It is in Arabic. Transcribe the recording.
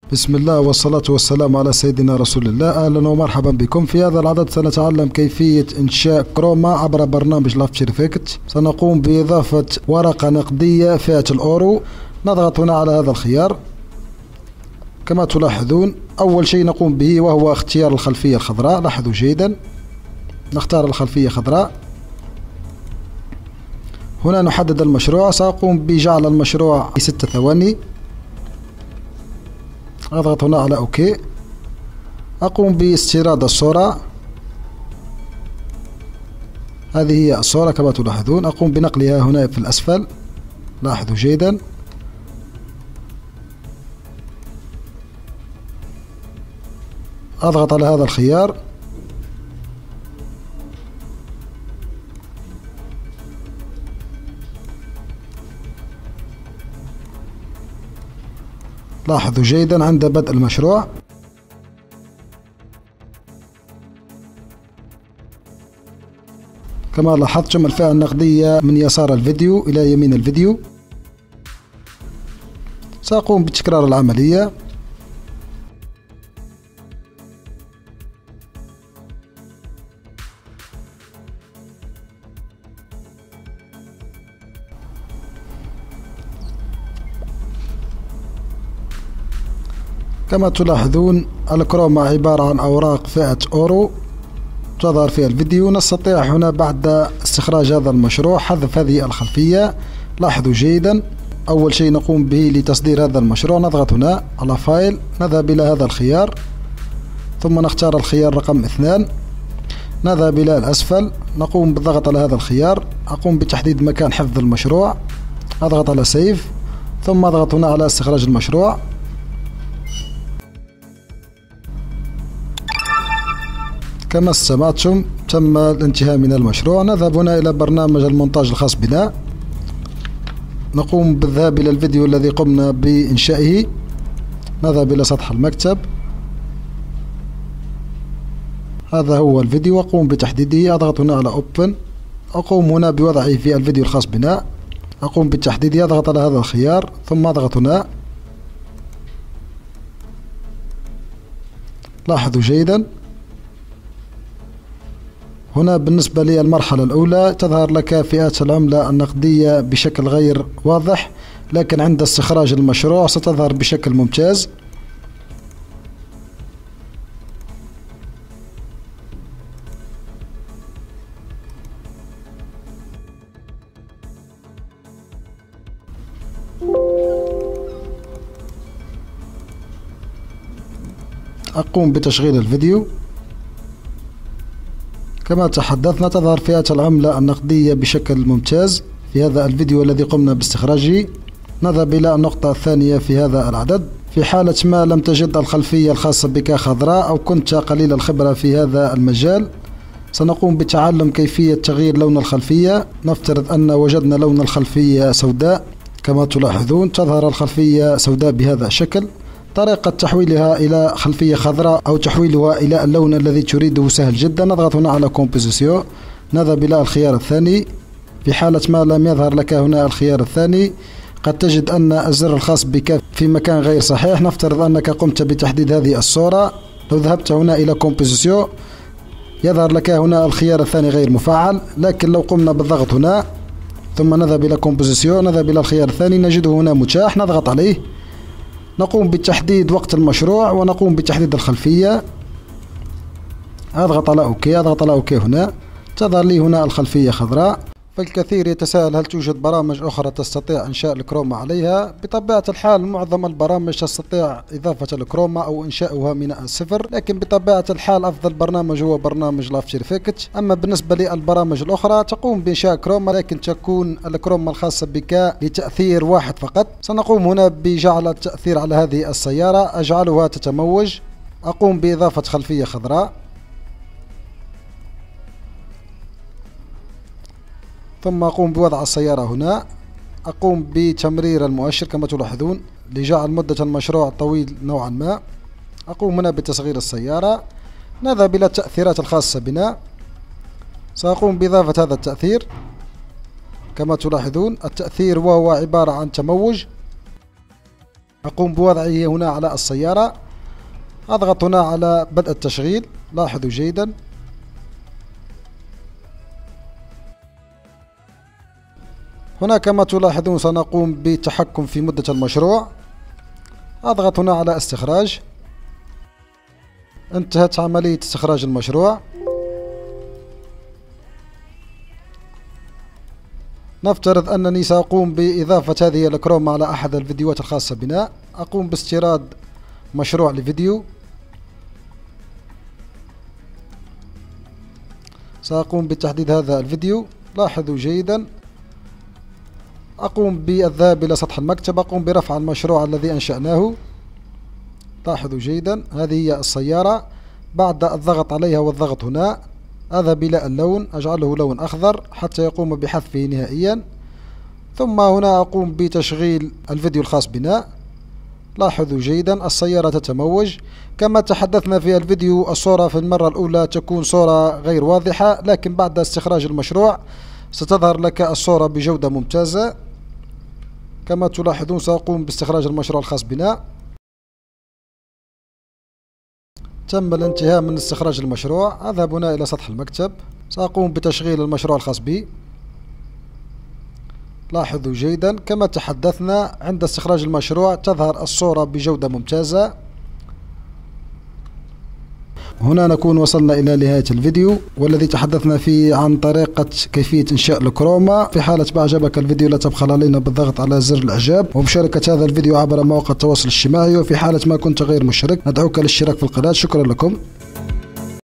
بسم الله والصلاة والسلام على سيدنا رسول الله. أهلا ومرحبا بكم. في هذا العدد سنتعلم كيفية إنشاء كروما عبر برنامج لافتشر إفكت. سنقوم بإضافة ورقة نقدية فئة الأورو. نضغط هنا على هذا الخيار. كما تلاحظون أول شيء نقوم به وهو اختيار الخلفية الخضراء. لاحظوا جيدا، نختار الخلفية خضراء. هنا نحدد المشروع. سأقوم بجعل المشروع 6 ثواني. أضغط هنا على أوكي. أقوم باستيراد الصورة. هذه هي الصورة كما تلاحظون. أقوم بنقلها هنا في الأسفل. لاحظوا جيدا. أضغط على هذا الخيار. لاحظوا جيدا عند بدء المشروع. كما لاحظتم الفئة النقدية من يسار الفيديو إلى يمين الفيديو. سأقوم بتكرار العملية. كما تلاحظون الكروما عبارة عن أوراق فئة أورو تظهر في الفيديو. نستطيع هنا بعد استخراج هذا المشروع حذف هذه الخلفية. لاحظوا جيدا أول شيء نقوم به لتصدير هذا المشروع نضغط هنا على فايل، نذهب إلى هذا الخيار ثم نختار الخيار رقم 2، نذهب إلى الأسفل نقوم بالضغط على هذا الخيار. أقوم بتحديد مكان حفظ المشروع، أضغط على سيف ثم أضغط هنا على استخراج المشروع. كما سمعتم تم الانتهاء من المشروع. نذهب هنا إلى برنامج المونتاج الخاص بنا. نقوم بالذهاب إلى الفيديو الذي قمنا بإنشائه. نذهب إلى سطح المكتب. هذا هو الفيديو. أقوم بتحديده. أضغط هنا على Open. أقوم هنا بوضعه في الفيديو الخاص بنا. أقوم بتحديده. أضغط على هذا الخيار ثم أضغط هنا. لاحظوا جيدا هنا بالنسبة للمرحلة الأولى تظهر لك فئات العملة النقدية بشكل غير واضح، لكن عند استخراج المشروع ستظهر بشكل ممتاز. أقوم بتشغيل الفيديو. كما تحدثنا تظهر فئة العملة النقدية بشكل ممتاز في هذا الفيديو الذي قمنا باستخراجه. نذهب إلى النقطة الثانية في هذا العدد. في حالة ما لم تجد الخلفية الخاصة بك خضراء أو كنت قليل الخبرة في هذا المجال، سنقوم بتعلم كيفية تغيير لون الخلفية. نفترض أن وجدنا لون الخلفية سوداء. كما تلاحظون تظهر الخلفية سوداء بهذا الشكل. طريقة تحويلها إلى خلفية خضراء أو تحويلها إلى اللون الذي تريده سهل جدا. نضغط هنا على كومبوزيسيون، نذهب إلى الخيار الثاني. في حالة ما لم يظهر لك هنا الخيار الثاني قد تجد أن الزر الخاص بك في مكان غير صحيح. نفترض أنك قمت بتحديد هذه الصورة. لو ذهبت هنا إلى كومبوزيسيون يظهر لك هنا الخيار الثاني غير مفعل، لكن لو قمنا بالضغط هنا ثم نذهب إلى كومبوزيسيون نذهب إلى الخيار الثاني نجده هنا متاح. نضغط عليه. نقوم بتحديد وقت المشروع ونقوم بتحديد الخلفية. أضغط على أوكي. أضغط على أوكي. هنا تظهر لي هنا الخلفية خضراء. فالكثير يتساءل هل توجد برامج أخرى تستطيع إنشاء الكروما عليها؟ بطبيعة الحال معظم البرامج تستطيع إضافة الكروما أو إنشاؤها من الصفر، لكن بطبيعة الحال أفضل برنامج هو برنامج لافتشر إفكت. أما بالنسبة للبرامج الأخرى تقوم بإنشاء كروما، لكن تكون الكروما الخاصة بك لتأثير واحد فقط. سنقوم هنا بجعل التأثير على هذه السيارة، أجعلها تتموج. أقوم بإضافة خلفية خضراء ثم أقوم بوضع السيارة هنا. أقوم بتمرير المؤشر كما تلاحظون لجعل مدة المشروع طويل نوعا ما. أقوم هنا بتصغير السيارة. نذهب إلى التأثيرات الخاصة بنا. سأقوم بإضافة هذا التأثير. كما تلاحظون التأثير وهو عبارة عن تموج. أقوم بوضعه هنا على السيارة. أضغط هنا على بدء التشغيل. لاحظوا جيدا. هنا كما تلاحظون سنقوم بالتحكم في مدة المشروع. أضغط هنا على استخراج. انتهت عملية استخراج المشروع. نفترض أنني سأقوم بإضافة هذه الكروم على أحد الفيديوهات الخاصة بنا. أقوم باستيراد مشروع لفيديو. سأقوم بتحديد هذا الفيديو. لاحظوا جيدا. أقوم بالذهاب إلى سطح المكتب. أقوم برفع المشروع الذي أنشأناه. لاحظوا جيدا. هذه هي السيارة. بعد الضغط عليها والضغط هنا أذهب إلى اللون، أجعله لون أخضر حتى يقوم بحذفه نهائيا. ثم هنا أقوم بتشغيل الفيديو الخاص بنا. لاحظوا جيدا السيارة تتموج. كما تحدثنا في الفيديو، الصورة في المرة الأولى تكون صورة غير واضحة، لكن بعد استخراج المشروع ستظهر لك الصورة بجودة ممتازة. كما تلاحظون سأقوم باستخراج المشروع الخاص بنا. تم الانتهاء من استخراج المشروع. أذهب هنا إلى سطح المكتب. سأقوم بتشغيل المشروع الخاص بي. لاحظوا جيدا كما تحدثنا، عند استخراج المشروع تظهر الصورة بجودة ممتازة. هنا نكون وصلنا إلى نهاية الفيديو، والذي تحدثنا فيه عن طريقة كيفية إنشاء الكروما. في حالة ما أعجبك الفيديو لا تبخل علينا بالضغط على زر الإعجاب ومشاركة هذا الفيديو عبر مواقع التواصل الاجتماعي. وفي حالة ما كنت غير مشترك ندعوك للاشتراك في القناة. شكرا لكم.